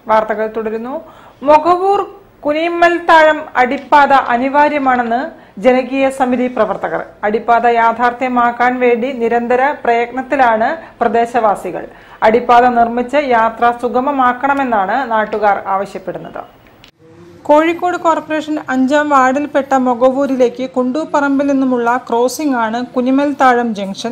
വാർത്തകൾ തുടരുന്നു. മൊകവൂർ കുനിമ്മൽത്താഴം അടിപ്പാത അനിവാര്യമാണെന്ന് ജനകീയ സമിതി പ്രവർത്തകർ. അടിപ്പാത യാഥാർത്ഥ്യമാക്കാൻ വേണ്ടി നിരന്തര പ്രയത്നത്തിലാണ് പ്രദേശവാസികൾ. അടിപ്പാത നിർമ്മിച്ച് യാത്ര സുഗമമാക്കണമെന്നാണ് നാട്ടുകാർ ആവശ്യപ്പെടുന്നത്. കോഴിക്കോട് കോർപ്പറേഷൻ 5-ാം വാർഡിൽപ്പെട്ട മൊകവൂരിലേക്ക് കുണ്ടൂപ്പറമ്പിൽ നിന്നുമുള്ള ക്രോസിംഗ് ആണ് കുനിമ്മൽത്താഴം ജംഗ്ഷൻ.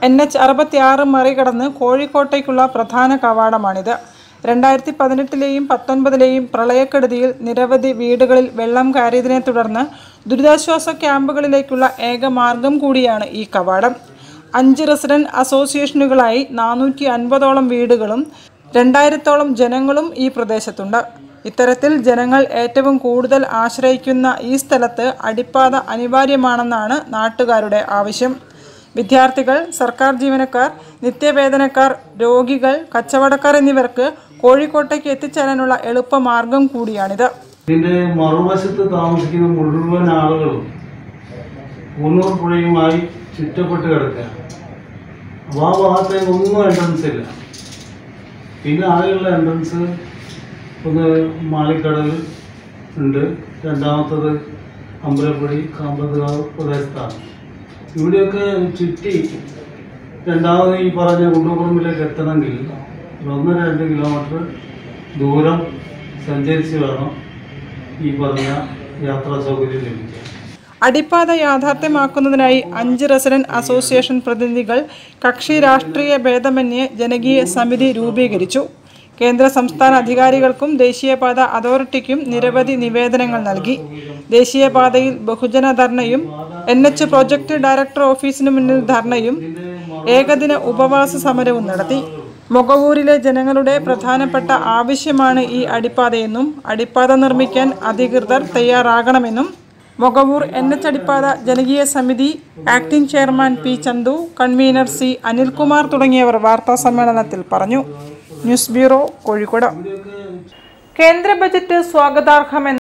NH-66 മറികടന്ന് കോഴിക്കോട്ടേക്കുള്ള പ്രധാന കവാടമാണിത്. 2018-ലെയും 2019-ലെയും പ്രളയക്കെടുതിയിൽ നിരവധി വീടുകളിൽ വെള്ളം കയറിയതിനെ തുടർന്ന് ദുരിതാശ്വാസ ക്യാമ്പുകളിലേക്കുള്ള ഏക മാർഗം കൂടിയാണ് ഈ കവാടം. 5 റെസിഡന്റ് അസോസിയേഷനുകളായി 450ഓളം വീടുകളും 2000ഓളം ജനങ്ങളും ഈ പ്രദേശത്തുണ്ട്. ഇത്തരത്തിൽ ജനങ്ങൾ ഏറ്റവും കൂടുതൽ ആശ്രയിക്കുന്ന ഈ സ്ഥലത്ത് അടിപ്പാത അനിവാര്യമാണെന്നാണ് നാട്ടുകാരുടെ ആവശ്യം. വിദ്യാർത്ഥികൾ, സർക്കാർ ജീവനക്കാർ, നിത്യവേതനക്കാർ, രോഗികൾ, കച്ചവടക്കാർ എന്നിവർക്ക് കോഴിക്കോട്ടേക്ക് എത്തിച്ചേരാനുള്ള എളുപ്പമാർഗം കൂടിയാണിത്. ഇതിന്റെ മറുവശത്ത് താമസിക്കുന്ന മുഴുവൻ ആളുകളും മുന്നൂർ പുഴയുമായി ചുറ്റപ്പെട്ട് കിടക്കുകയാണ്. അപ്പോൾ ആ ഭാഗത്തേക്ക് ഒന്നും എൻട്രൻസ് ഇല്ല. പിന്നെ ആകെയുള്ള എൻട്രൻസ് ഒന്ന് മാളിക്കടൽ ഉണ്ട്, രണ്ടാമത്തത് അമ്പലപ്പുഴി കാമ്പത്തുകാവ് പ്രദേശത്താണ്. ഇവിടെയൊക്കെ ചുറ്റി രണ്ടാമത് ഈ പറഞ്ഞ കുണ്ടൂപ്പറമ്പിലേക്ക് എത്തണമെങ്കിൽ 1-2 കിലോമീറ്റർ ദൂരം സഞ്ചരിച്ച് വേണം ഈ പറഞ്ഞ യാത്രാ സൗകര്യം ലഭിക്കാൻ. അടിപ്പാത യാഥാർത്ഥ്യമാക്കുന്നതിനായി 5 റെസിഡന്റ് അസോസിയേഷൻ പ്രതിനിധികൾ കക്ഷി രാഷ്ട്രീയ ഭേദമന്യേ ജനകീയ സമിതി രൂപീകരിച്ചു. കേന്ദ്ര സംസ്ഥാന അധികാരികൾക്കും ദേശീയപാത അതോറിറ്റിക്കും നിരവധി നിവേദനങ്ങൾ നൽകി. ദേശീയപാതയിൽ ബഹുജന ധർണയും NH പ്രോജക്ട് ഡയറക്ടർ ഓഫീസിന് മുന്നിൽ ധർണയും ഏകദിന ഉപവാസ സമരവും നടത്തി. മൊകവൂരിലെ ജനങ്ങളുടെ പ്രധാനപ്പെട്ട ആവശ്യമാണ് ഈ അടിപ്പാതയെന്നും അടിപ്പാത നിർമ്മിക്കാൻ അധികൃതർ തയ്യാറാകണമെന്നും മൊകവൂർ NH അടിപ്പാത ജനകീയ സമിതി ആക്ടിംഗ് ചെയർമാൻ P. ചന്തു, കൺവീനർ C. അനിൽകുമാർ തുടങ്ങിയവർ വാർത്താസമ്മേളനത്തിൽ പറഞ്ഞു. News bureau, Kozhikode. കേന്ദ്ര ബജറ്റ് സ്വാഗതാർഹമെന്ന്